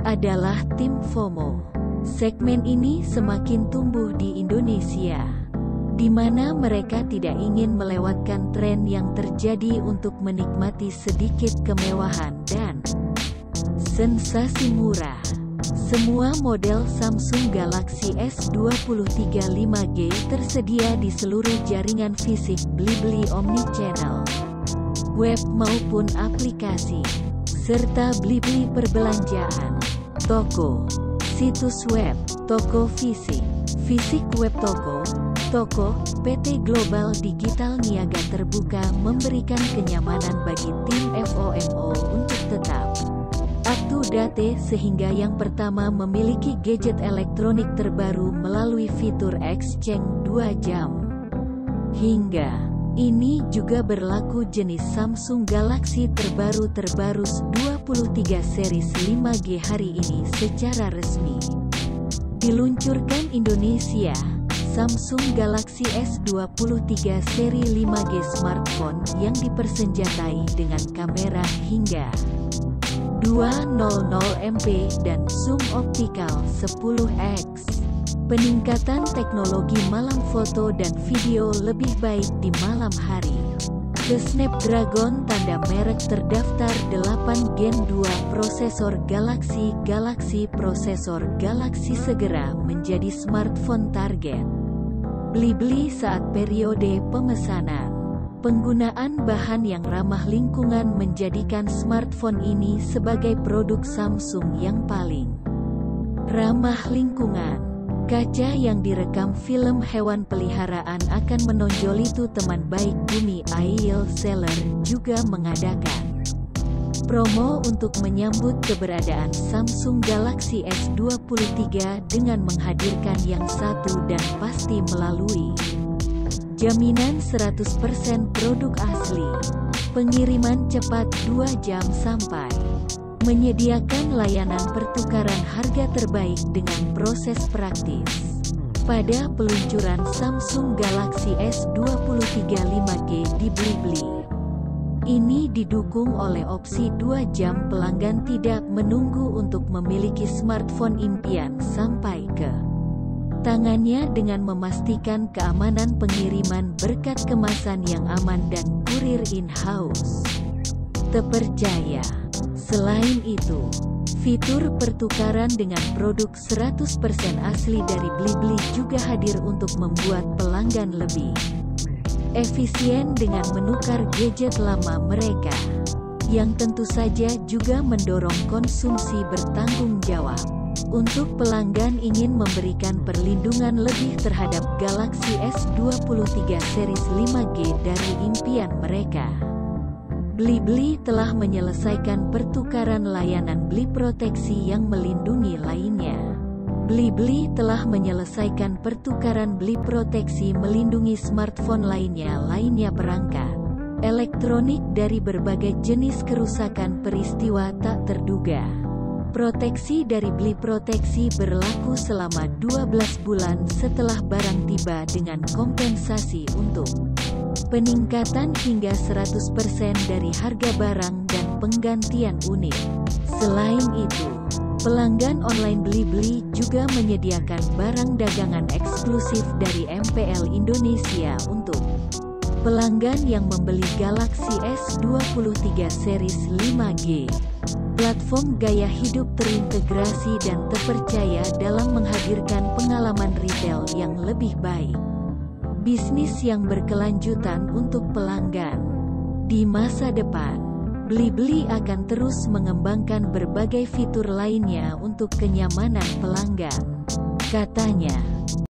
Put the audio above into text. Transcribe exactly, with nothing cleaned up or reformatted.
adalah tim FOMO. Segmen ini semakin tumbuh di Indonesia, di mana mereka tidak ingin melewatkan tren yang terjadi untuk menikmati sedikit kemewahan dan sensasi murah. Semua model Samsung Galaxy S dua tiga lima G tersedia di seluruh jaringan fisik Blibli Omnichannel, web maupun aplikasi, serta Blibli perbelanjaan, toko, situs web, toko fisik, fisik web toko, toko, P T Global Digital Niaga Terbuka memberikan kenyamanan bagi tim FOMO untuk tetap up to date sehingga yang pertama memiliki gadget elektronik terbaru melalui fitur exchange dua jam. Hingga ini juga berlaku jenis Samsung Galaxy terbaru Terbarus dua puluh tiga series lima G hari ini secara resmi diluncurkan Indonesia. Samsung Galaxy S dua tiga seri lima G smartphone yang dipersenjatai dengan kamera hingga dua ratus megapiksel dan zoom optikal sepuluh x. Peningkatan teknologi malam foto dan video lebih baik di malam hari. The Snapdragon tanda merek terdaftar delapan Gen dua prosesor Galaxy Galaxy prosesor Galaxy segera menjadi smartphone target Blibli saat periode pemesanan. Penggunaan bahan yang ramah lingkungan menjadikan smartphone ini sebagai produk Samsung yang paling ramah lingkungan. Kaca yang direkam film hewan peliharaan akan menonjol itu teman baik bumi. Ail Seller juga mengadakan promo untuk menyambut keberadaan Samsung Galaxy S dua tiga dengan menghadirkan yang satu dan pasti melalui jaminan seratus persen produk asli, pengiriman cepat dua jam sampai, menyediakan layanan pertukaran harga terbaik dengan proses praktis. Pada peluncuran Samsung Galaxy S dua tiga lima G di Blibli, ini didukung oleh opsi dua jam pelanggan tidak menunggu untuk memiliki smartphone impian sampai ke tangannya dengan memastikan keamanan pengiriman berkat kemasan yang aman dan kurir in-house terpercaya. Selain itu, fitur pertukaran dengan produk seratus persen asli dari Blibli juga hadir untuk membuat pelanggan lebih efisien dengan menukar gadget lama mereka, yang tentu saja juga mendorong konsumsi bertanggung jawab. Untuk pelanggan ingin memberikan perlindungan lebih terhadap Galaxy S dua tiga series lima G dari impian mereka, Blibli telah menyelesaikan pertukaran layanan Bli Proteksi yang melindungi lainnya. Blibli telah menyelesaikan pertukaran Bli Proteksi melindungi smartphone lainnya lainnya perangkat elektronik dari berbagai jenis kerusakan peristiwa tak terduga. Proteksi dari Bli Proteksi berlaku selama dua belas bulan setelah barang tiba dengan kompensasi untuk peningkatan hingga seratus persen dari harga barang dan penggantian unit. Selain itu, pelanggan online Blibli juga menyediakan barang dagangan eksklusif dari M P L Indonesia untuk pelanggan yang membeli Galaxy S dua tiga series lima G. Platform gaya hidup terintegrasi dan terpercaya dalam menghadirkan pengalaman retail yang lebih baik. Bisnis yang berkelanjutan untuk pelanggan. Di masa depan, Blibli akan terus mengembangkan berbagai fitur lainnya untuk kenyamanan pelanggan, katanya.